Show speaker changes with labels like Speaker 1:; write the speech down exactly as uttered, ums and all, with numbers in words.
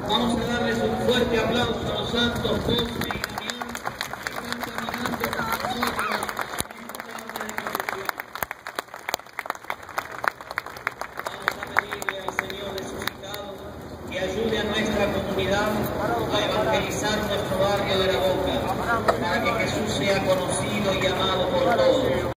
Speaker 1: Vamos a darles un fuerte aplauso a los santos Cosme y Damián que están caminando con nosotros en esta tarde de confesión. Vamos a pedirle al Señor resucitado que ayude a nuestra comunidad a evangelizar nuestro barrio de La Boca, para que Jesús sea conocido y amado por todos.